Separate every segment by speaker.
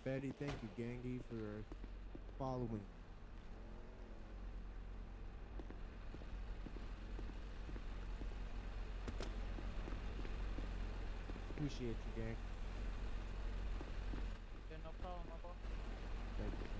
Speaker 1: Betty. Thank you, Gangi, for following. Appreciate you, gang.
Speaker 2: Yeah, no problem, my boy.
Speaker 1: Thank you.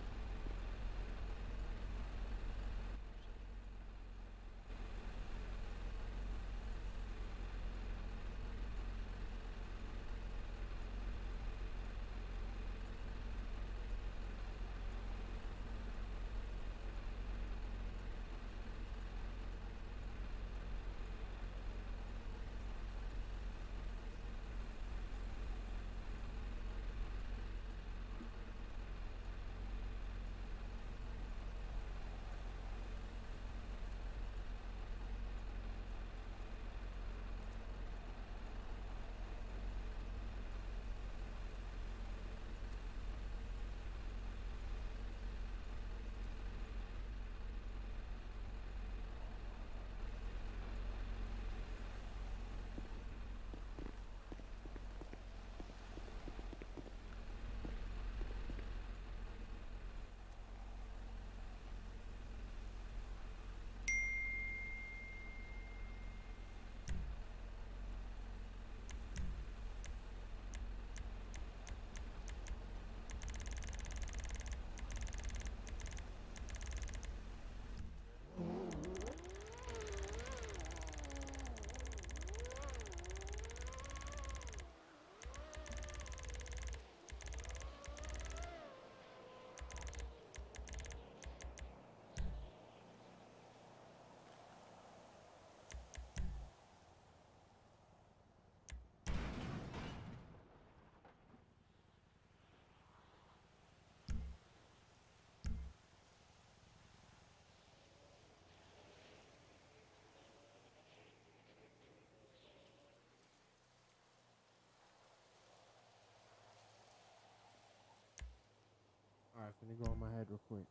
Speaker 1: All right, finna go on my head real quick.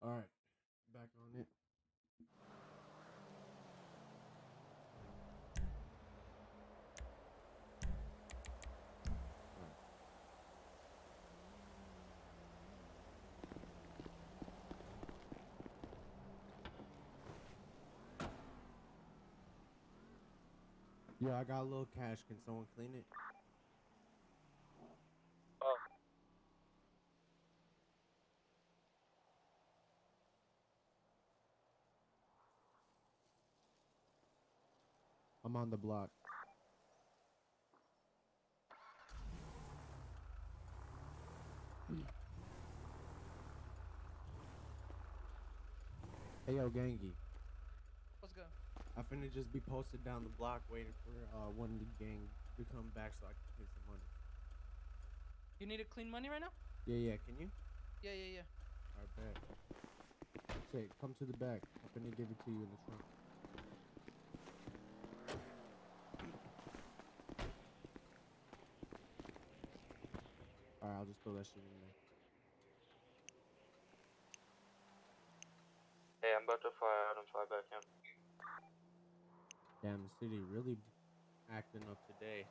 Speaker 1: All right, back on it. All right. Yeah, I got a little cash. Can someone clean it?
Speaker 2: Oh,
Speaker 1: I'm on the block. Hey yo, Gangy.
Speaker 2: what's good?
Speaker 1: I finna just be posted down the block waiting for one of the gang to come back so I can pay some money.
Speaker 2: You need to clean money right now?
Speaker 1: Yeah, yeah. Can you?
Speaker 2: Yeah.
Speaker 1: All right, bet. Say, come to the back. I'm finna give it to you in the trunk. All right, I'll just throw that shit in there.
Speaker 2: Hey, I'm about to fly out and fly back in.
Speaker 1: Damn, the city really acting up today.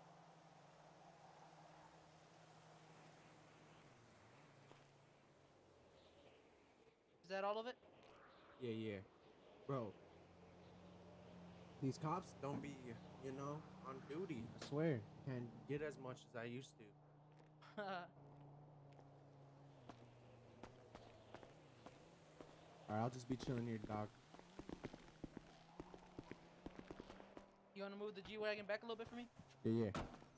Speaker 2: Is that all of it?
Speaker 1: Yeah, yeah. Bro, these cops don't be, on duty. I swear. Can't get as much as I used to. All right, I'll just be chilling here, dog.
Speaker 2: You want to move the G-Wagon back a little bit for me?
Speaker 1: Yeah, yeah.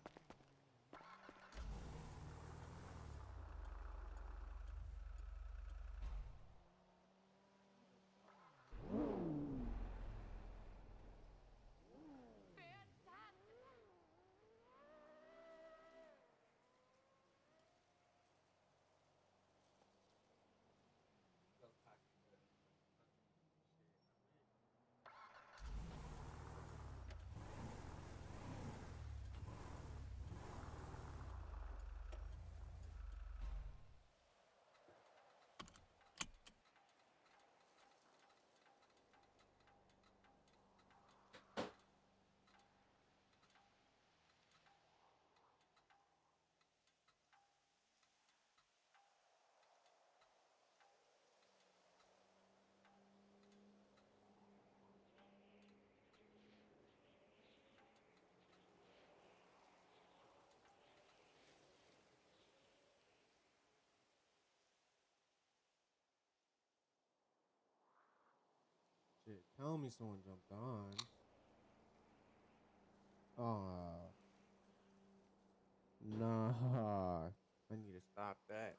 Speaker 1: Shit, tell me someone jumped on. Nah. I need to stop that.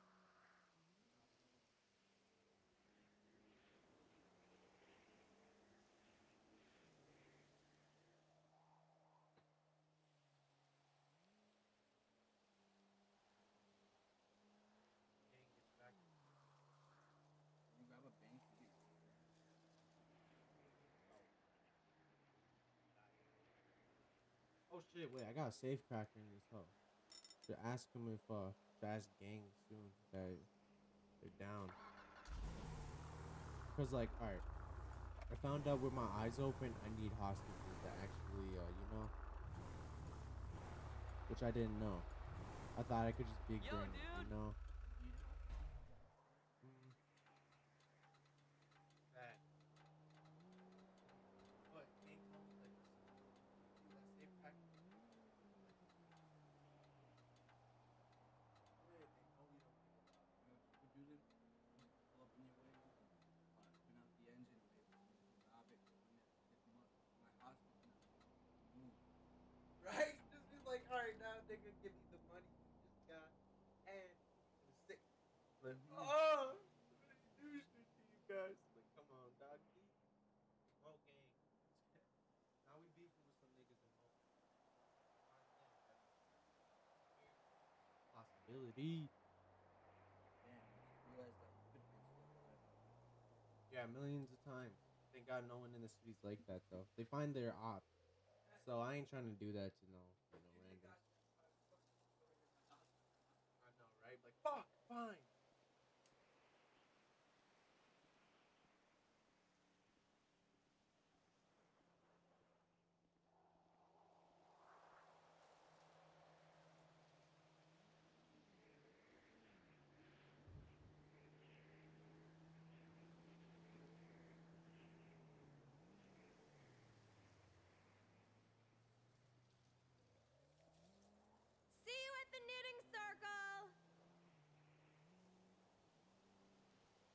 Speaker 1: Oh shit, wait, I got a safe cracker in this hoe. Should ask him if should ask gang soon that they're down. Cause like, alright, I found out with my eyes open I need hostages to actually which I didn't know. I thought I could just big
Speaker 2: Yo,
Speaker 1: brain it,
Speaker 2: dude.
Speaker 1: Mm, that. But gang told me like that safe cracker. Yeah, they told me don't give it up.
Speaker 3: You know what you could do then? You could pull up in your wagon, spin out the engine, wait for someone to rob it, go in there, pick them up, my hostage now, move. Right? Just be like, all right, now they're gonna give you the money you just got and the stick. Like, oh,
Speaker 1: Somebody do shit to you guys. Like, come on, dog. Mo gang. Now we beefing with some niggas in Mo. Possibility.
Speaker 3: damn, I just realized that footprints still go that far.
Speaker 1: Yeah, millions of times. Thank God no one in the city's like that though. They find their op. So I ain't trying to do that to no, randoms. I know, right? Like, fuck, fine.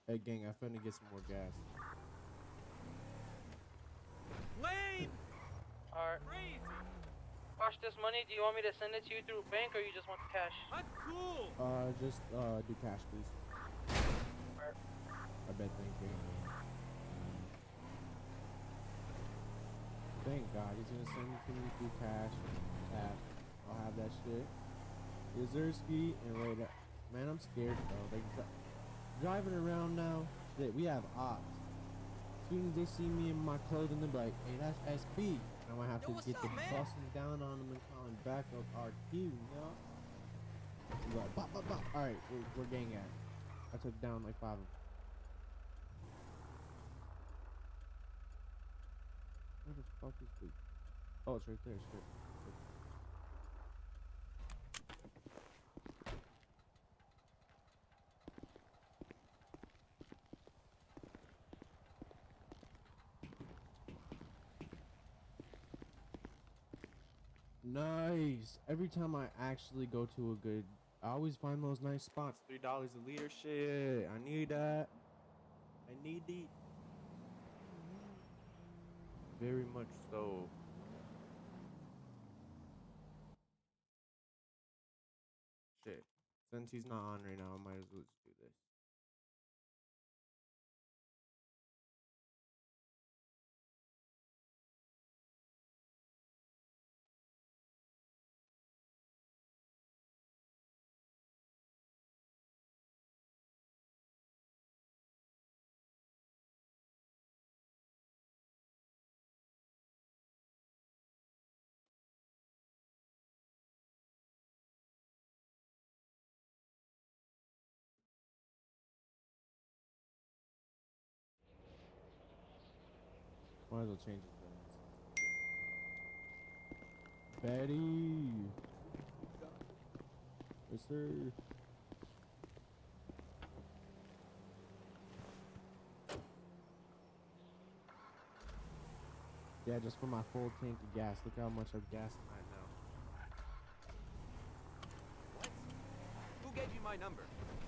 Speaker 1: Hey, gang, I finna get some more gas.
Speaker 4: Lane!
Speaker 2: Alright.
Speaker 4: Crazy!
Speaker 2: Watch this money. Do you want me to send it to you through bank or you just want the cash?
Speaker 4: I'm cool!
Speaker 1: Just do cash, please.
Speaker 2: Alright.
Speaker 1: I bet, thank you. Thank God, he's gonna send it to me through cash. Tap. I'll have that shit. Yazerski and wait up. Man, I'm scared though. Like driving around now. Shit, we have ops. As soon as they see me in my clothing, they'll be like, "Hey, that's SB." And I'm gonna have
Speaker 4: Yo,
Speaker 1: to
Speaker 4: what's
Speaker 1: get
Speaker 4: up,
Speaker 1: the
Speaker 4: man?
Speaker 1: busting down on them and calling back up RQ, you know? Like, bop, bop, bop. All right, we're gang at. I took down like 5 of them. Where the fuck is the? Oh, it's right there. Shit. Nice. Every time I actually go to a good, I always find those nice spots. $3 a liter. Shit, I need that. I need the. Very much so. Shit. Since he's not on right now, I might as well just do this. Might as well change his names. Betty. Yes, sir. Yeah, just for my full tank of gas. Look how much I'm gassing right now.
Speaker 4: What? Who gave you my number?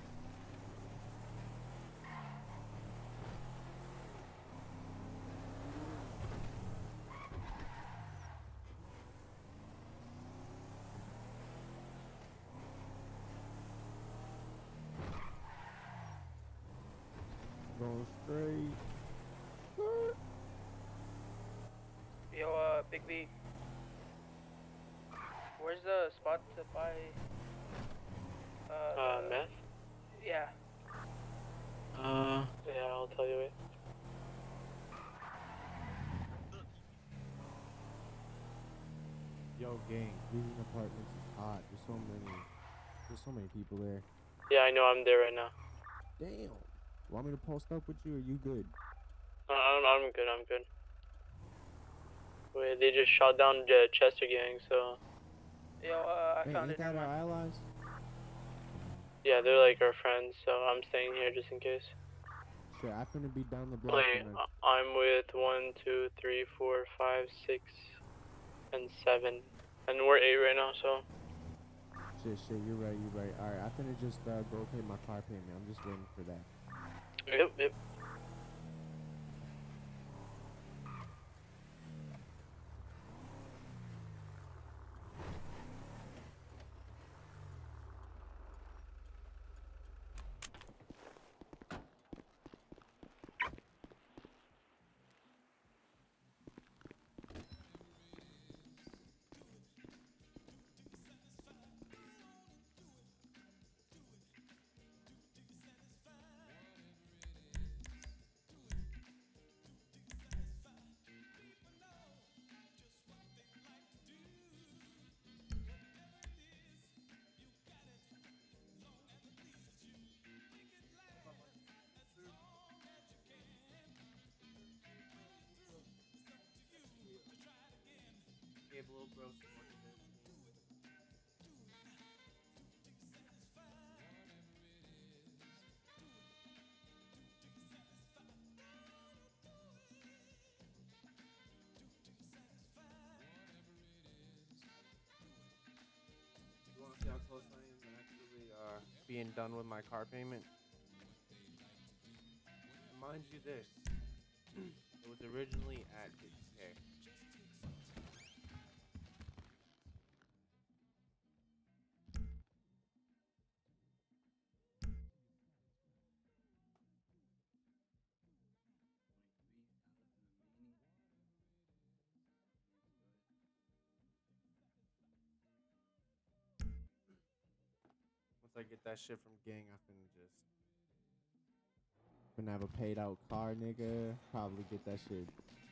Speaker 1: Going straight.
Speaker 2: Yo, Big B. Where's the spot to buy?
Speaker 5: Meth?
Speaker 2: Yeah.
Speaker 5: Yeah, I'll tell you it.
Speaker 1: Yo, gang, leasing apartments is hot. There's so many people there.
Speaker 5: Yeah, I know, I'm there right now.
Speaker 1: Damn. Want me to post up with you, or you good?
Speaker 5: I'm good, I'm good. Wait, they just shot down the Chester gang, so...
Speaker 2: Yo, I
Speaker 1: Hey,
Speaker 2: found
Speaker 1: ain't
Speaker 2: it.
Speaker 1: that
Speaker 2: Never
Speaker 1: our
Speaker 2: mind.
Speaker 1: allies?
Speaker 5: Yeah, they're like our friends, so I'm staying here just in case.
Speaker 1: Shit, I finna be down the block.
Speaker 5: Wait, I'm with 1, 2, 3, 4, 5, 6, and 7. And we're 8 right now, so...
Speaker 1: Shit, you're right. Alright, I finna just go pay my car payment. I'm just waiting for that.
Speaker 5: Yep.
Speaker 1: Gave little bro some money there. You wanna see how close I am to actually being done with my car payment?
Speaker 6: mind you this. It was originally at 6K. Once I get that shit from gang, I finna just
Speaker 1: Finna have a paid out car, nigga. Probably get that shit.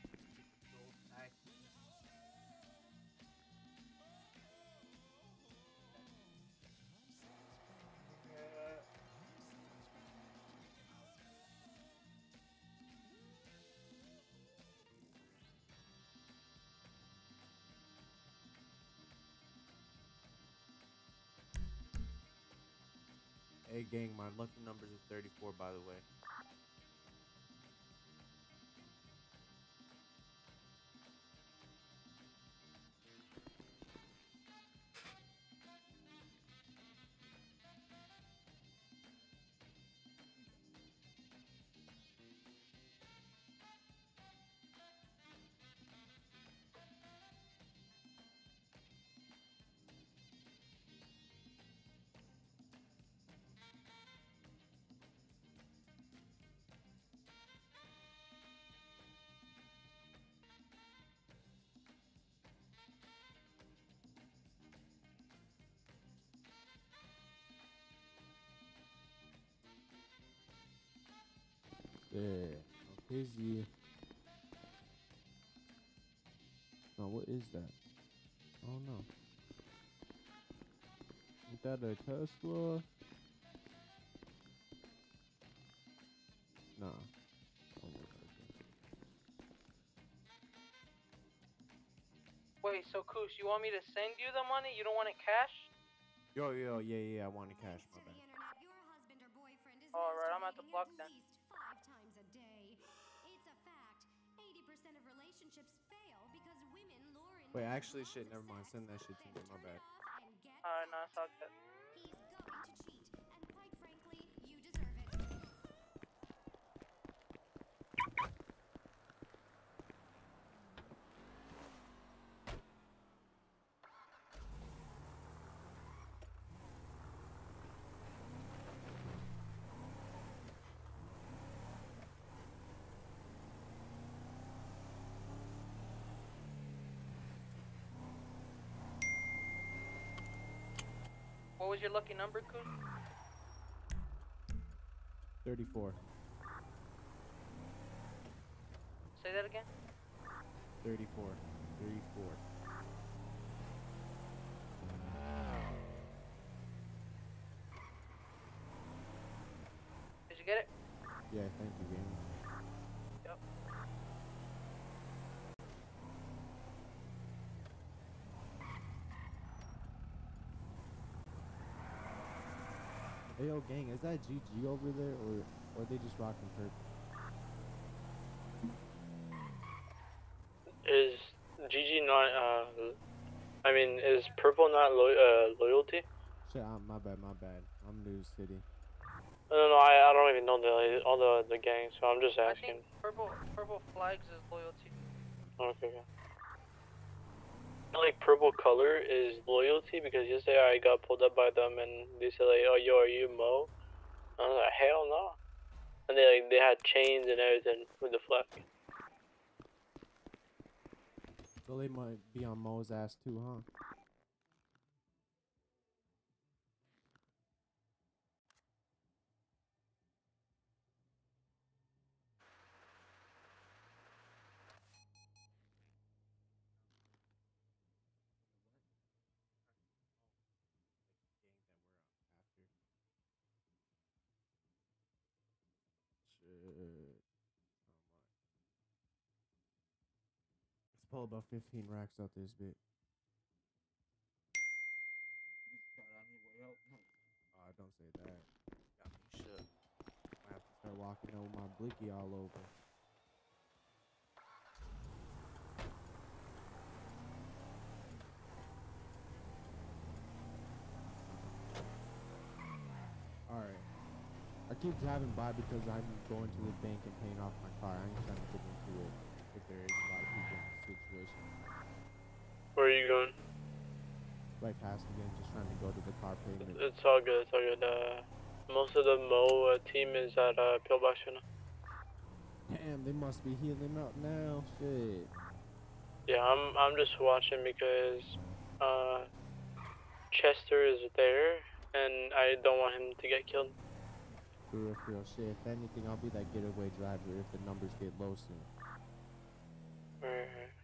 Speaker 6: Hey gang, my lucky numbers are 34 by the way.
Speaker 1: Yeah. Hizzy. No, what is that? I don't know. Is that a Tesla? Nah. Don't look like that.
Speaker 2: Wait, so Koosh, you want me to send you the money? You don't want it cash?
Speaker 6: Yo, yeah, I want to cash, my bad.
Speaker 2: Alright, I'm at the block then.
Speaker 7: Five times a day. It's a fact. 80% of relationships fail because women lure in
Speaker 6: Wait,
Speaker 7: men
Speaker 6: actually,
Speaker 7: with
Speaker 6: shit,
Speaker 7: lots of
Speaker 6: never mind.
Speaker 7: sex,
Speaker 6: Send that shit
Speaker 7: but
Speaker 6: to
Speaker 7: then
Speaker 6: me, my
Speaker 7: turn
Speaker 6: bad.
Speaker 7: it off and get
Speaker 2: Alright, no, it's all
Speaker 7: fucked.
Speaker 2: good.
Speaker 7: He's going to cheat, and quite frankly, you deserve it.
Speaker 2: What was your lucky number, Koosh?
Speaker 1: 34.
Speaker 2: Say that again?
Speaker 1: 34. 34.
Speaker 2: Did you get it?
Speaker 1: Yeah, thank you, gang.
Speaker 2: Yep.
Speaker 1: Hey, yo, gang, is that GG over there, or they just rocking purple?
Speaker 5: Is GG not, I mean, is purple not loyalty?
Speaker 1: Shit, my bad. I'm new to city.
Speaker 5: No, I don't even know all the gangs, so I'm just
Speaker 2: I
Speaker 5: asking.
Speaker 2: think purple flags is loyalty.
Speaker 5: Okay. Like purple color is loyalty because yesterday I got pulled up by them and they said like, oh yo, are you Mo? I was like, hell no. And they had chains and everything with the flag.
Speaker 1: So they might be on Mo's ass too, huh? Shit. Let's pull about 15 racks out this bit. Oh, don't say that.
Speaker 6: Got me shook.
Speaker 1: I have to start walking out with my blicky all over. Alright. I keep driving by because I'm going to the bank and paying off my car. I ain't trying to get into it if there is a lot of people in this situation.
Speaker 5: Where are you going?
Speaker 1: Right past again, just trying to go to the car payment.
Speaker 5: It's all good. It's all good. Most of the Mo team is at Pillbox right now.
Speaker 1: Damn, they must be healing up now. Shit.
Speaker 5: Yeah, I'm just watching because Chester is there, and I don't want him to get killed.
Speaker 1: For real shit. If anything, I'll be that getaway driver if the numbers get low soon.
Speaker 5: Alright.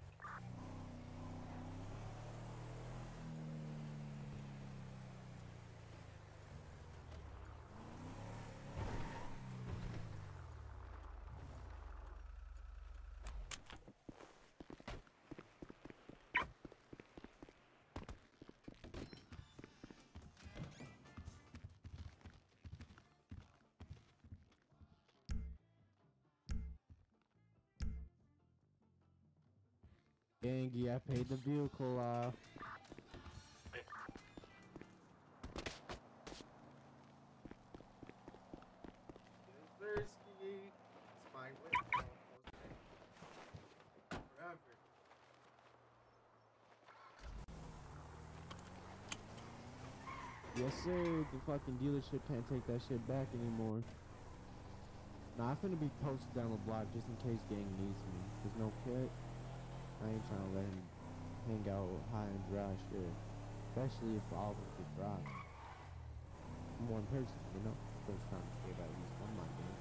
Speaker 1: Gangy, I paid the vehicle off.
Speaker 3: Zersky. It's my way. Forever.
Speaker 1: Yes, sir. The fucking dealership can't take that shit back anymore. Nah, I'm finna be posted down the block just in case gang needs me. There's no cut. I ain't trying to let him hang out high and dry shit. Especially if all of them get dropped. I'm one person, you know? Still trying to save at least one of my game.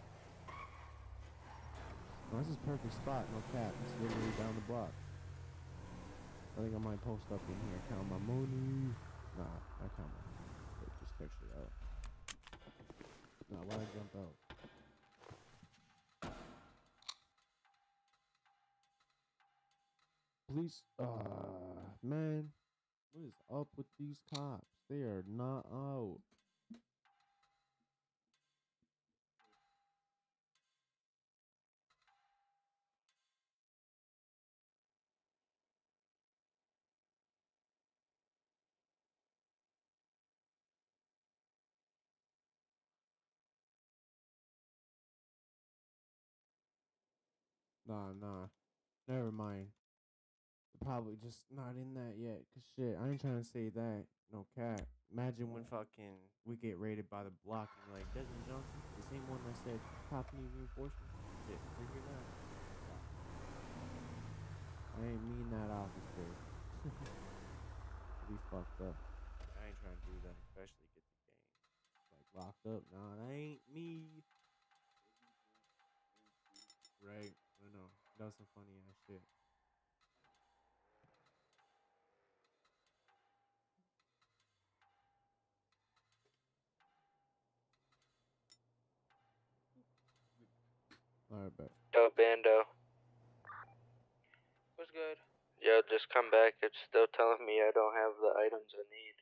Speaker 1: No, this is perfect spot, no cap. It's literally down the block. I think I might post up in here, count my money. Nah, I count my money. Wait, just texture it out. Nah, why'd I jump out? Police, man, what is up with these cops? They are not out. Nah, never mind. Probably just not in that yet. Cause shit, I ain't trying to say that. No cat. Imagine when fucking we get raided by the block and like Desmond Johnson, the same one that said cop need reinforcements. Shit, we're here now. I ain't mean that, officer. We fucked up. I ain't trying to do that, especially get the gang like locked up. Nah, that ain't me. Right? I know. That was some funny ass shit. Alright, bet.
Speaker 5: Yo, Bando.
Speaker 2: What's good?
Speaker 5: Yo, just come back. It's still telling me I don't have the items I need.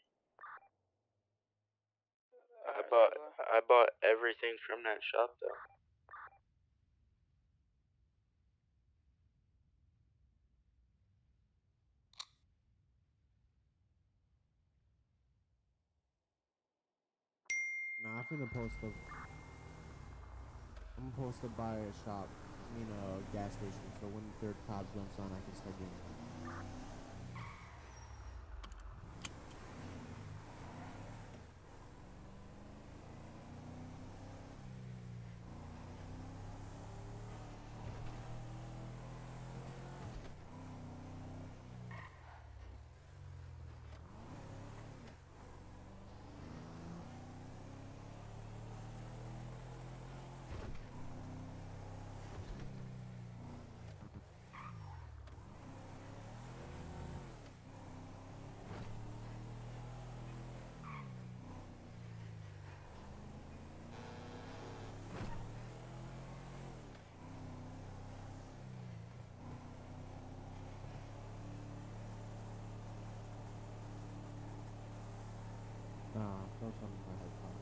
Speaker 5: I bought everything from that shop though.
Speaker 1: Nah, I'm finna post up. I'm supposed to buy a shop, a gas station, so when the third cop jumps on, I can start getting money. Nah, don't tell me my head pop.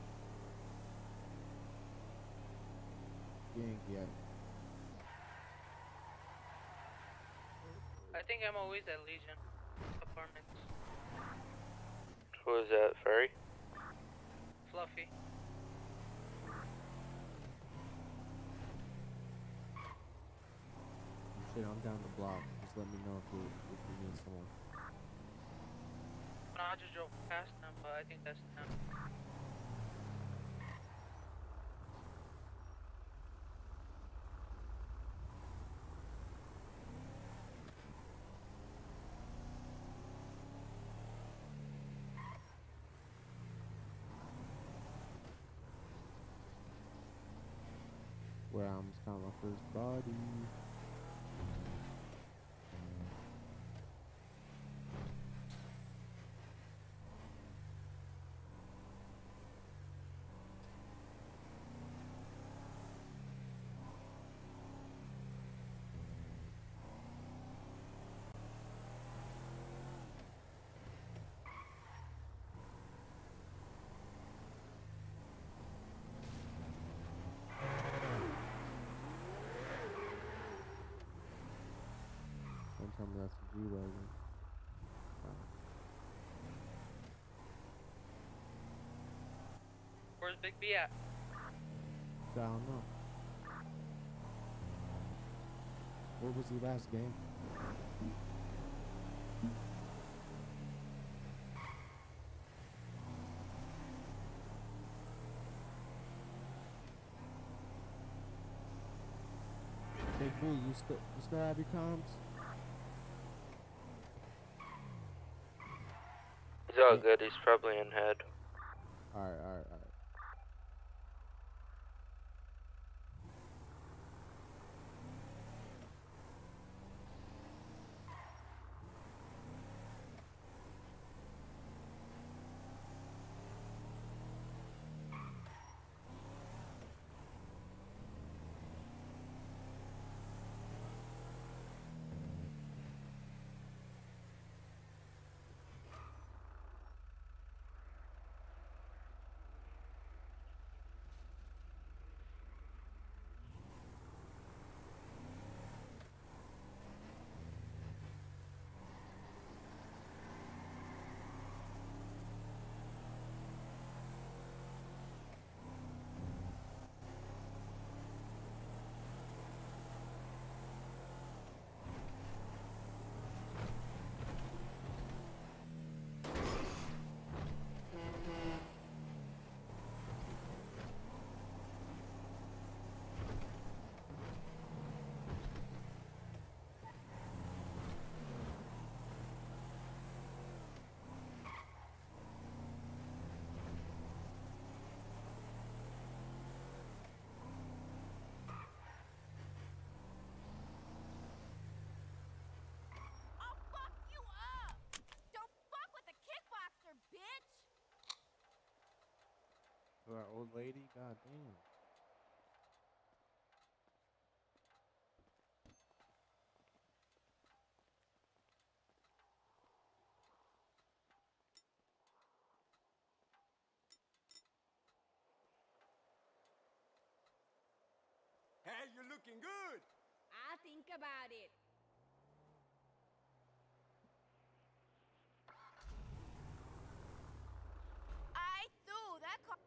Speaker 1: You ain't yet.
Speaker 2: I think I'm always at Legion Apartments.
Speaker 5: Who is that, Furry?
Speaker 2: Fluffy.
Speaker 1: shit, I'm down the block. Just let me know if you need someone.
Speaker 2: No, I just drove past them, but I think that's them.
Speaker 1: Where I almost found my first body. Don't tell me that's a G-Wagon.
Speaker 2: Where's Big B at?
Speaker 1: I don't know. What was the last game? Big B, you still have your comms?
Speaker 5: It's all good. He's probably in head.
Speaker 1: Alright.
Speaker 7: I'll fuck you up! Don't fuck with the kickboxer, bitch!
Speaker 1: To our old lady? God damn.
Speaker 4: Hey, you're looking good.
Speaker 7: I think about it. I threw that car.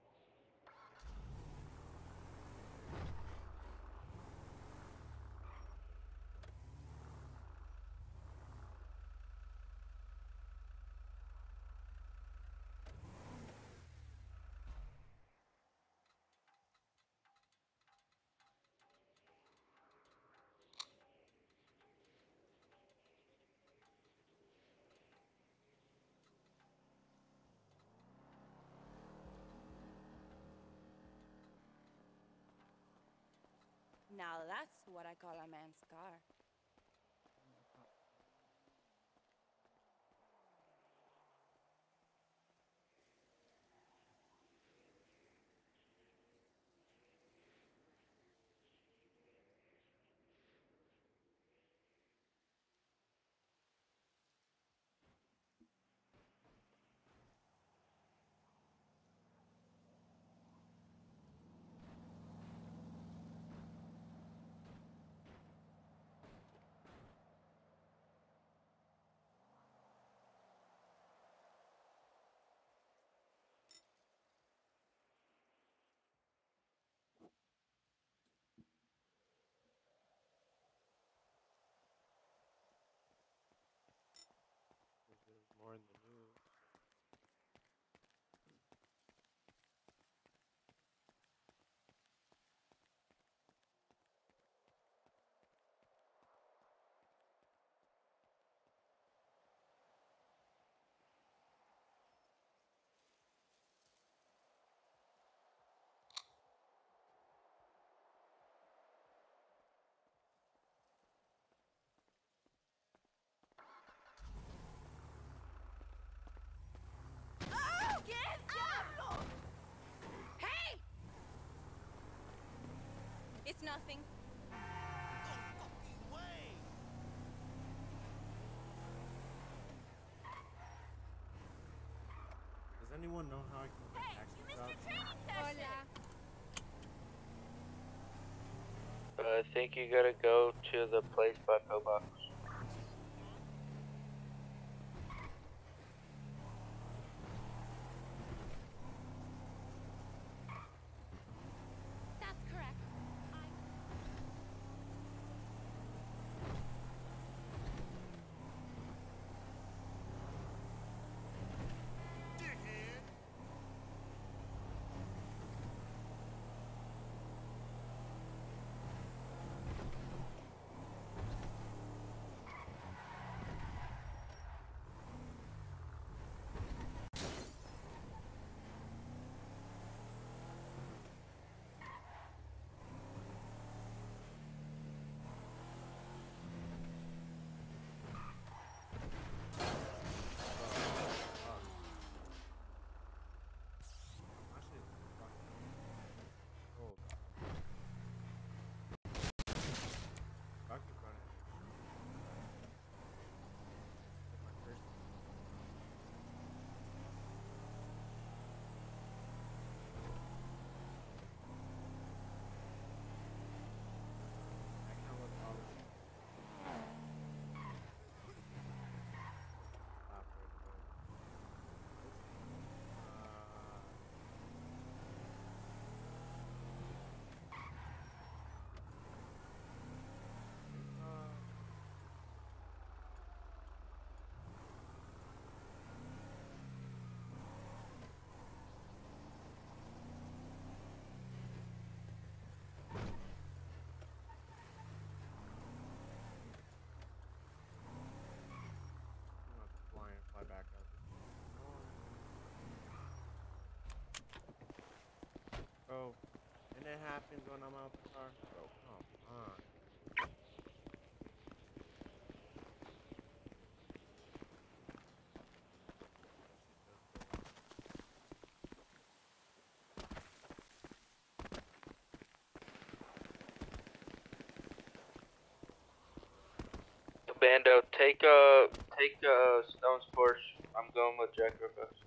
Speaker 7: Now that's what I call a man's car. nothing.
Speaker 1: Does anyone know how I can get taxi jobs?
Speaker 5: I think you gotta go to the place by pillbox.
Speaker 7: That's correct.
Speaker 1: Actually, fuck. Oh, fuck is running. Like my first. I can't look all the stop right away. I'm gonna have to fly and fly back out. Bro, and it happens when I'm out the car. Bro, come on.
Speaker 5: Bando, take Stone's Porsche. I'm going with Jack Rufus.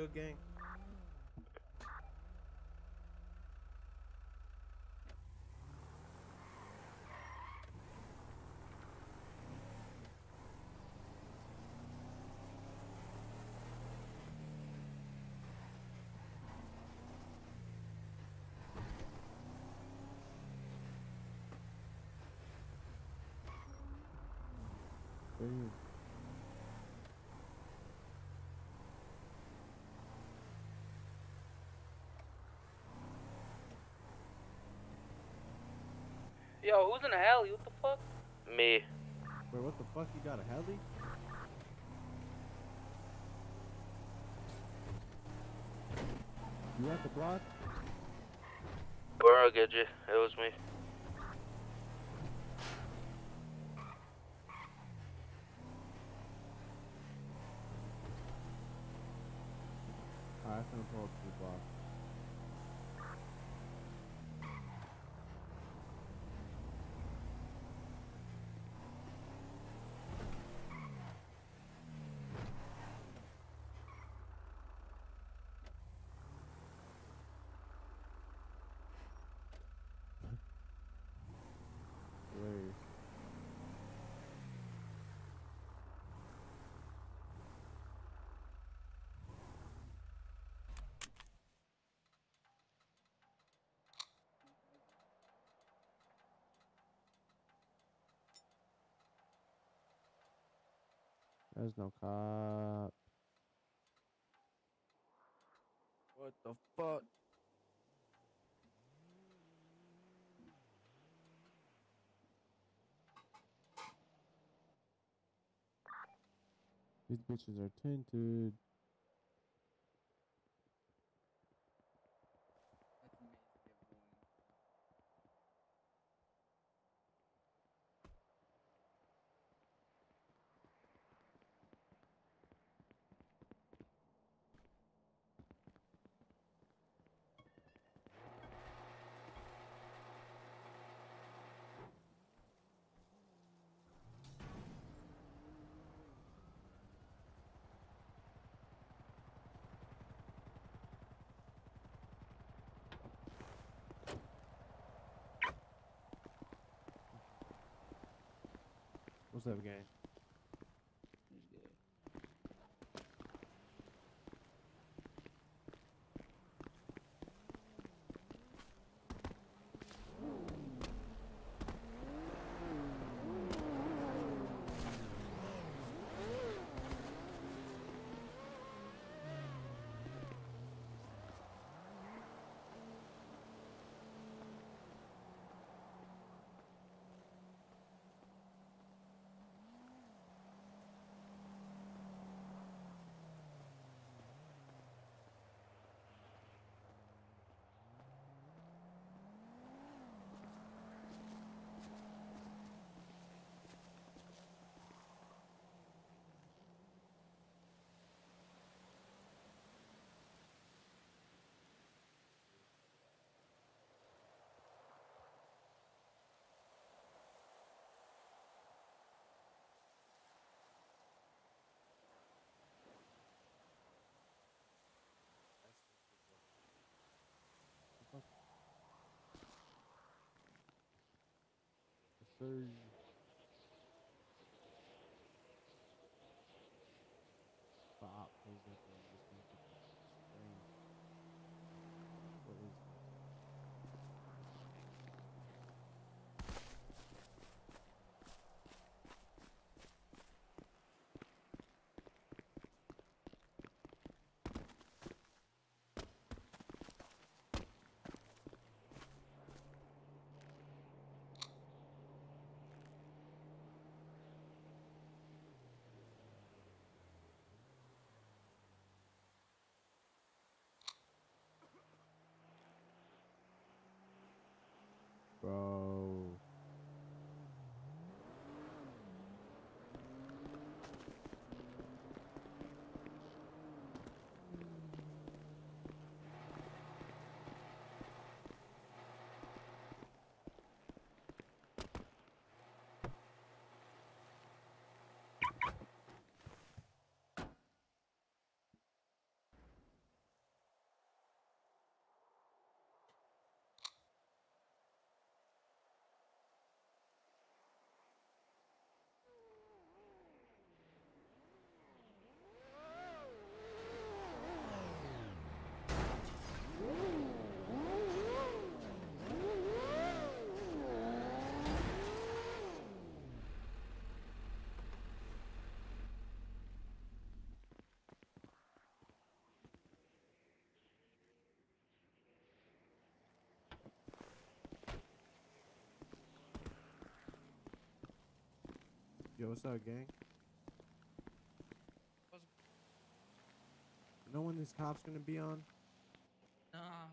Speaker 6: good, gang?
Speaker 1: Damn.
Speaker 2: Yo, who's in the alley? What the fuck?
Speaker 5: Me.
Speaker 1: Wait, what the fuck? You got a heli? You at the block?
Speaker 5: Where I'll get you. It was me.
Speaker 1: Alright, I'm gonna pull up to the block. Hilarious. There's no cop.
Speaker 6: What the fuck?
Speaker 1: These bitches are tinted.
Speaker 3: That's amazing. They have one.
Speaker 1: What's up, gang? Yes, sir. Bop pulls up and this motherfucker strange. What is this? Bro. Yo, what's up, gang? You know when these cops gonna be on?
Speaker 2: Nah.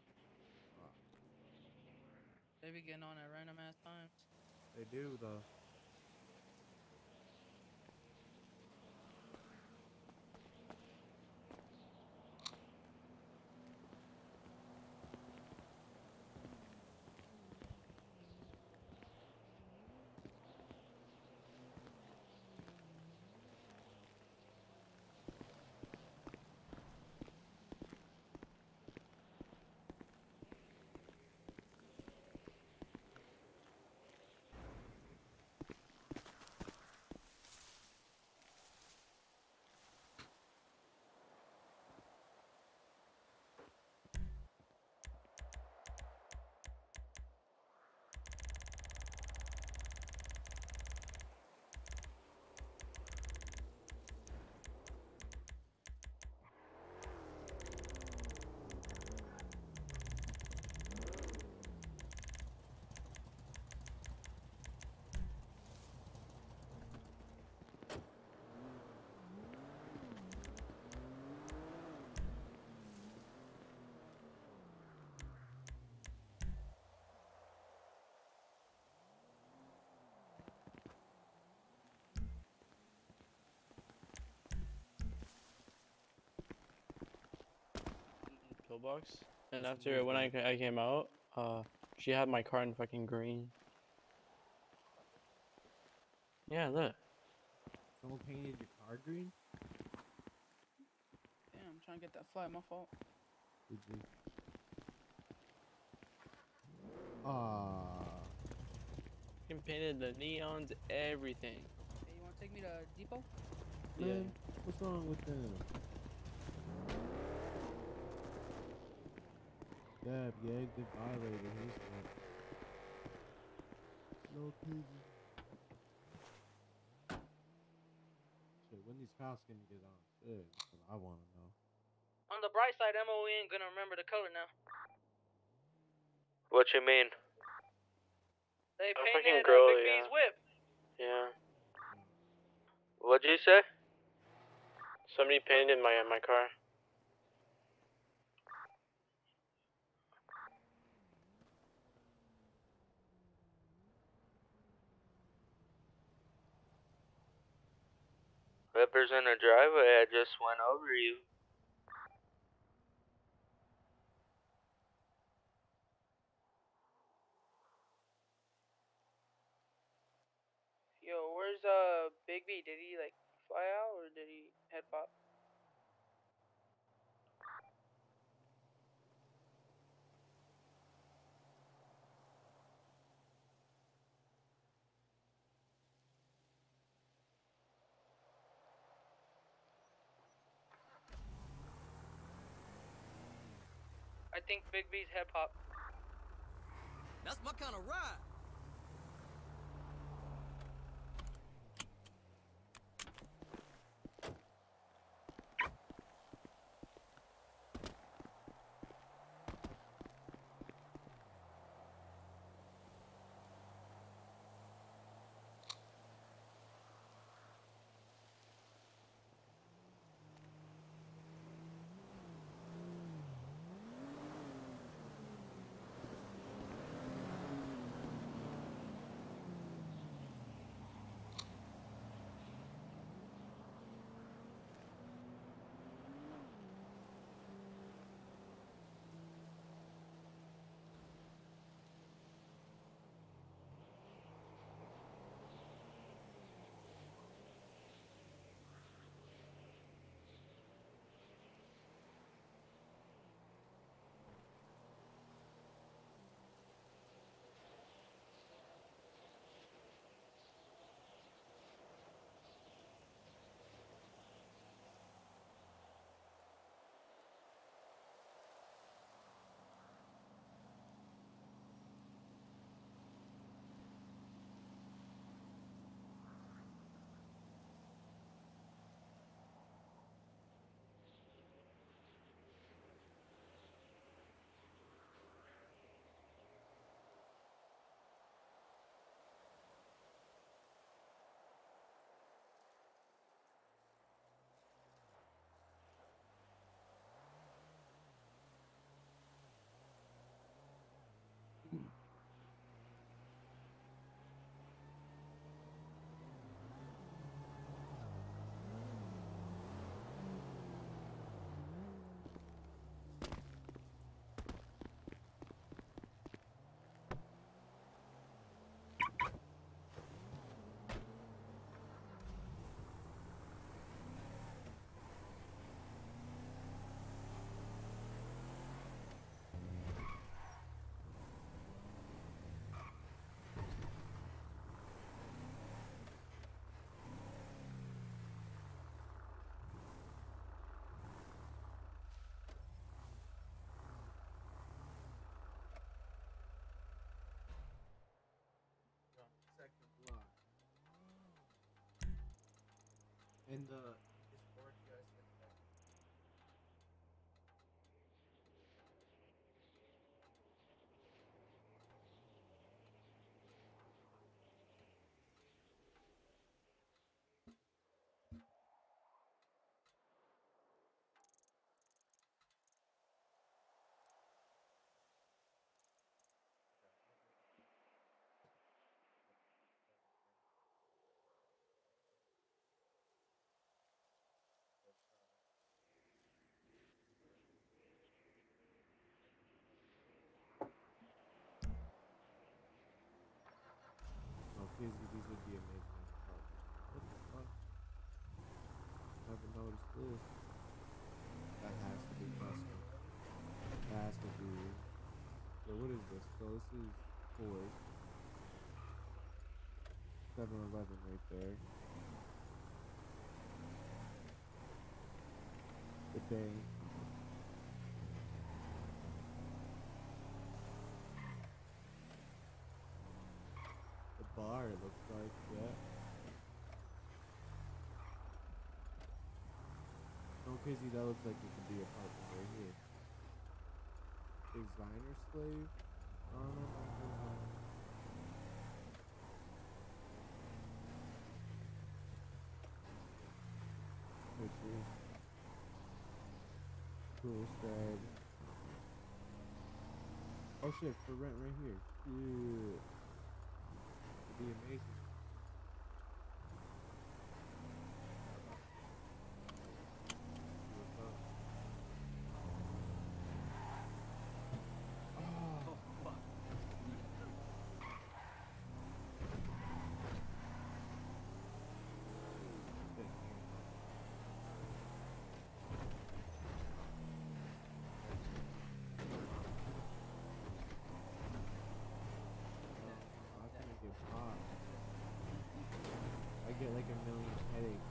Speaker 2: They be getting on at random ass times.
Speaker 1: They do, though.
Speaker 5: Pillbox. And
Speaker 1: That's
Speaker 5: after when
Speaker 1: movement.
Speaker 5: I came out, she had my car in fucking green. Yeah, look.
Speaker 1: Someone painted your car green?
Speaker 2: Damn, I'm trying to get that flight. My fault.
Speaker 1: Did you? Ah.
Speaker 5: Fucking painted the neons, everything.
Speaker 2: Hey, you want to take me to Depot?
Speaker 1: Man, what's wrong with them? Dab, yeah, they violated his one. No kidding. Shit, when these cops gonna get on? Shit, that's what I wanna know.
Speaker 2: On the bright side, MOE ain't gonna remember the color now.
Speaker 5: What you mean?
Speaker 2: They
Speaker 5: A
Speaker 2: painted
Speaker 5: fucking
Speaker 2: Big
Speaker 5: girl,
Speaker 2: B's
Speaker 5: yeah.
Speaker 2: whip.
Speaker 5: Yeah. What'd you say? Somebody painted my car. Whippers in the driveway, I just went over you.
Speaker 2: Yo, where's Big B? Did he like fly out or did he head pop? I think Big B's head pop.
Speaker 3: That's my kind of ride.
Speaker 1: In the Discord, you guys sent that. Oh, kids, these would be amazing. What the fuck? Never noticed this. That has to be custom. That has to be. So what is this? So this is Coors. 7-Eleven right there. The day. The bar, it looks like, yeah. No, Kizzy, that looks like it could be a apartment right here. Designer slave? Oh, no. Pictures. Cool spread. Oh shit, for rent right here. Shit. It'd be amazing.
Speaker 3: Oh, fuck.
Speaker 1: I'm gonna get popped. I get like a million headaches.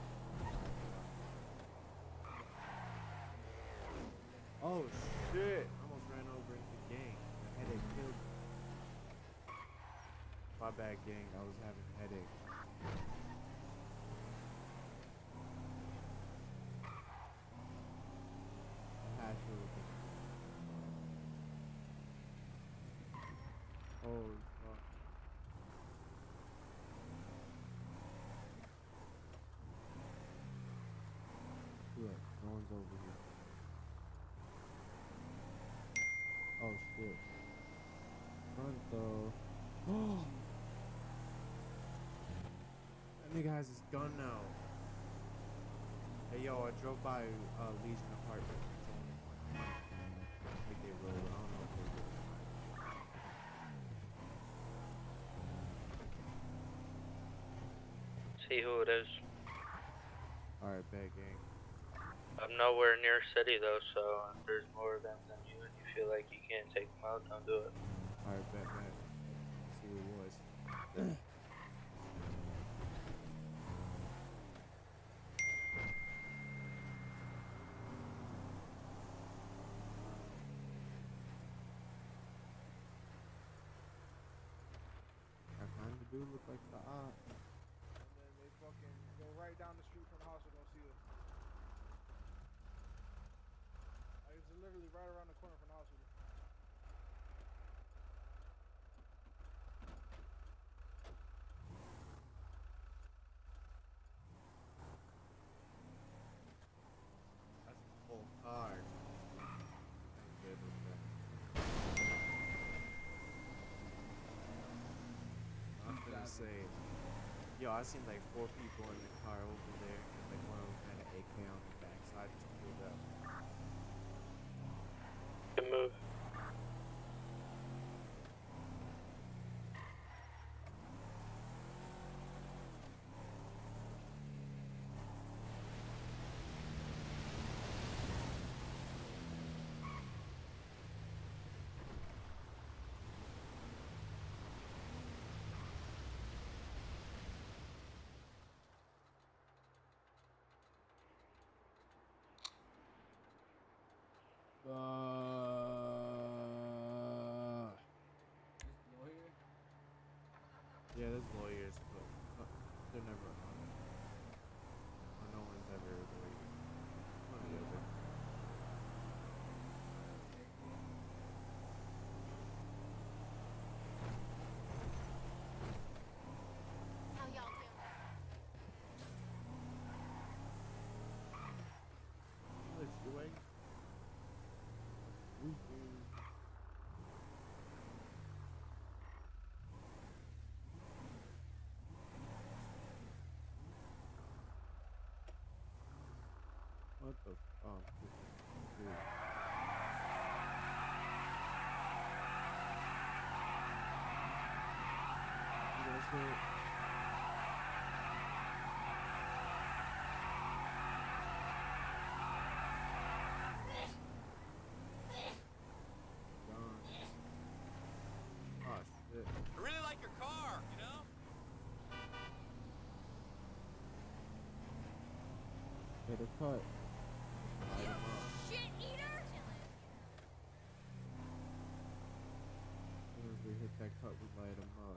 Speaker 1: Oh shit! Almost ran over into gang. The headache killed me. My bad, gang. I was having a headache. I had to. Oh fuck. Look, no one's over here. Oh shit. Front though. Oh! That nigga has his gun now. Hey yo, I drove by Legion Apartment. Like they rolled. I don't know if they rolled.
Speaker 5: See who it is.
Speaker 1: Alright, bad gang.
Speaker 5: I'm nowhere near city though, so if there's more of them than you and you feel like you can't take them out, don't do it.
Speaker 1: Alright, bet. See who it was. I kinda do look like the op.
Speaker 8: And then they fucking go right down the street from the house and don't see us. Like, it's literally right around the corner from the hospital.
Speaker 1: That's a full car. I'm good with that. I'm gonna say, yo, I seen like 4 people in the car over there, and like one of them had an AK on the back, so I just pulled up.
Speaker 5: Good move.
Speaker 3: This lawyer.
Speaker 1: Yeah, there's lawyers, but they're never on. Or no one's shit. Gone. Oh shit.
Speaker 4: I really like your car, you know?
Speaker 1: Hit a cut. Light 'em up.
Speaker 7: Shit eater!
Speaker 1: As soon as we hit that cut, we light 'em up.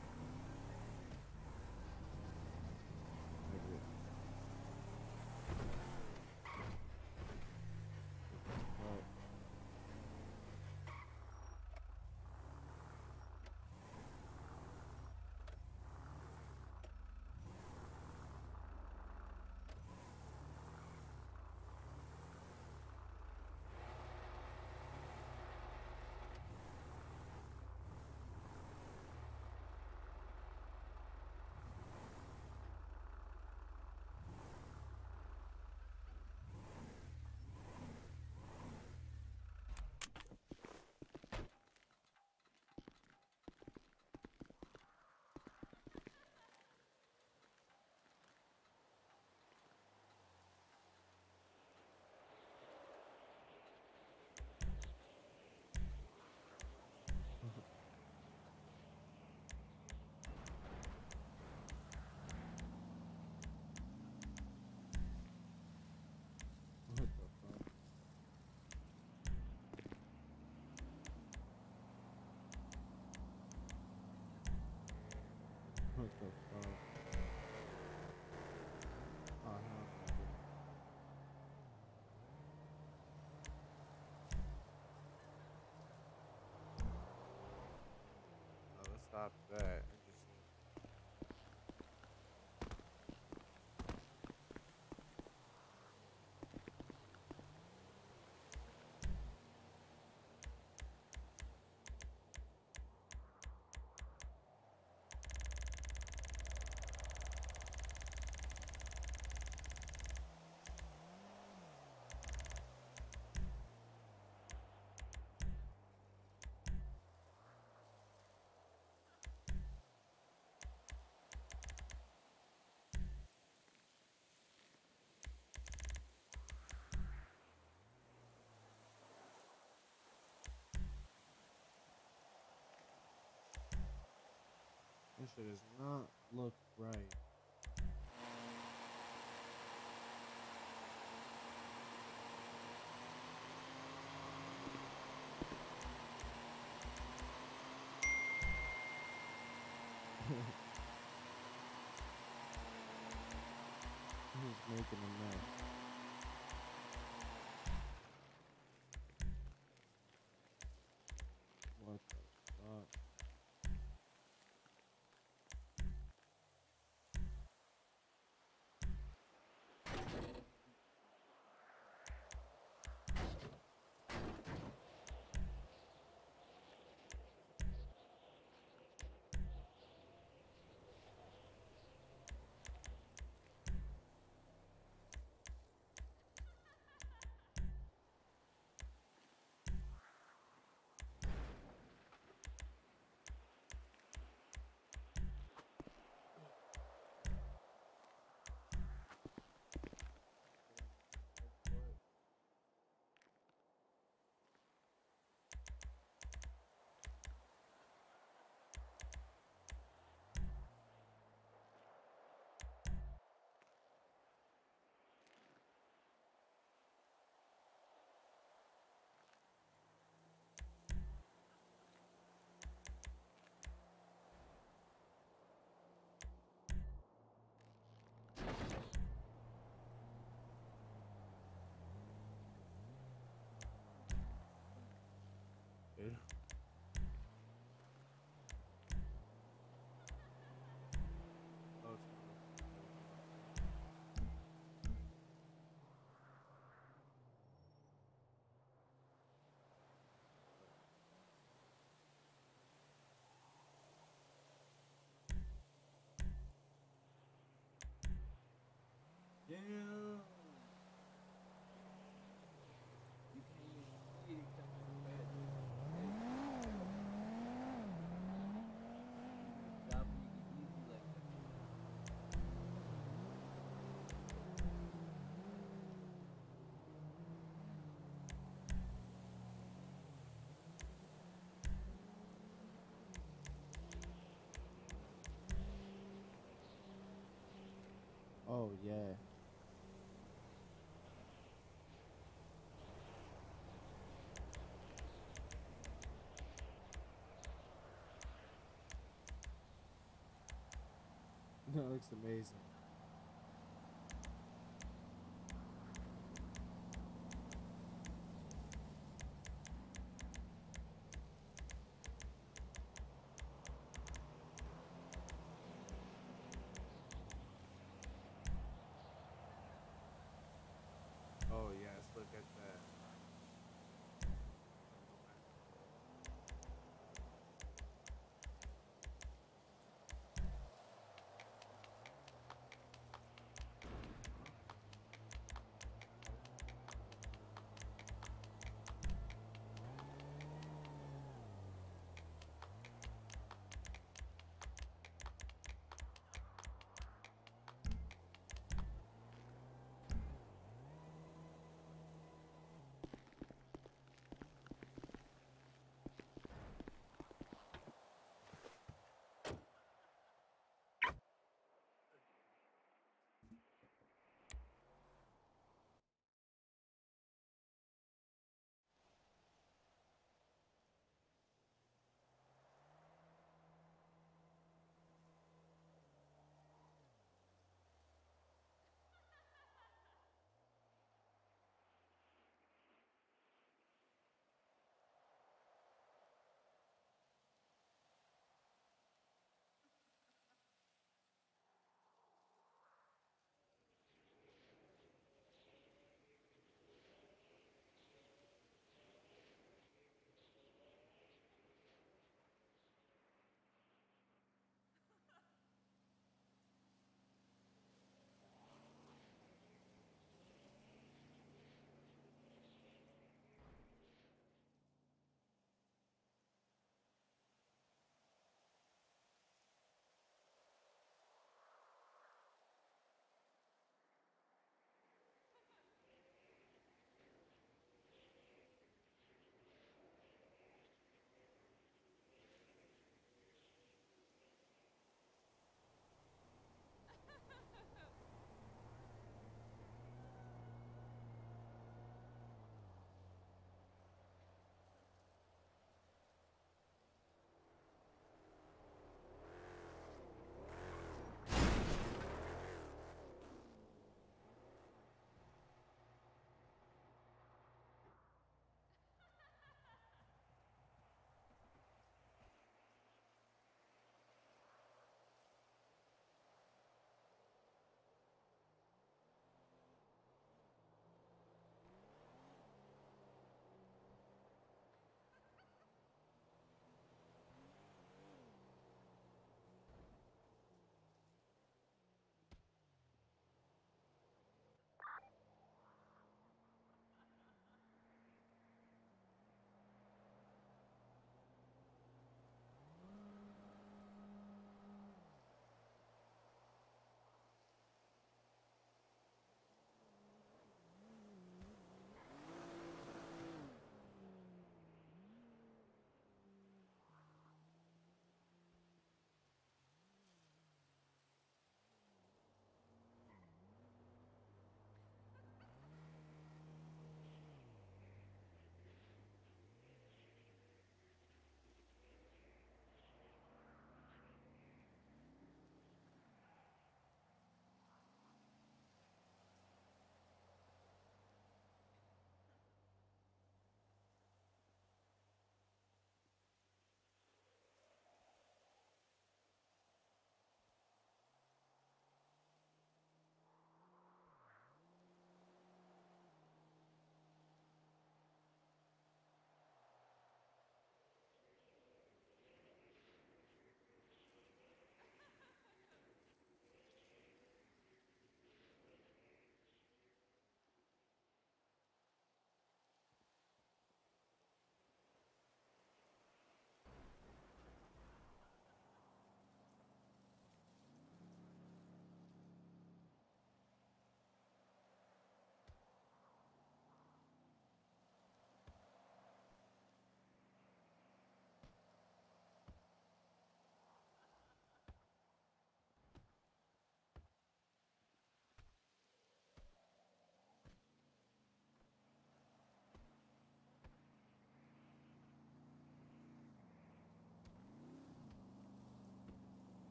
Speaker 1: Like it. Cut. What the fuck? What the fuck? Oh, hell no.
Speaker 6: Oh, let's stop that.
Speaker 1: This shit does not look right. He's making a mess. What the fuck?
Speaker 6: Dude. Oh, it's
Speaker 3: Damn. You can't even see it except for the bed. Drop when you get
Speaker 1: Oh yeah. That looks amazing.
Speaker 6: Oh yes, look at that.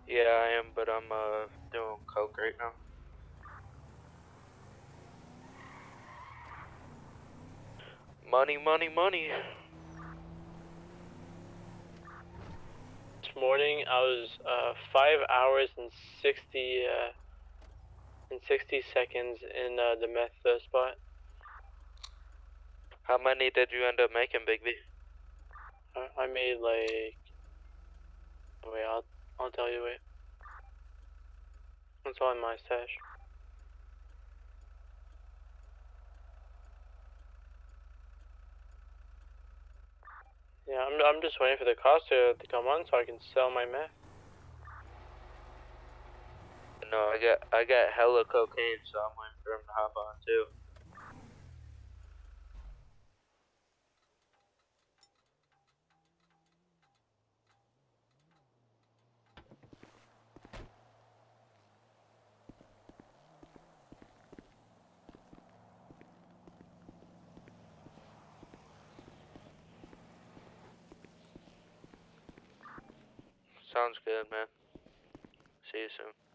Speaker 6: Yeah, I am, but I'm doing coke right now. Money, money, money.
Speaker 5: This morning I was 5 hours and 60 seconds in the meth spot.
Speaker 6: How many did you end up making, Big V?
Speaker 5: I made like. Wait, I'll tell you. Wait, it's all in my stash. Yeah, I'm just waiting for the cost to come on so I can sell my meth.
Speaker 6: No, I got hella cocaine, so I'm waiting for him to hop on too. Sounds good, man. See you soon.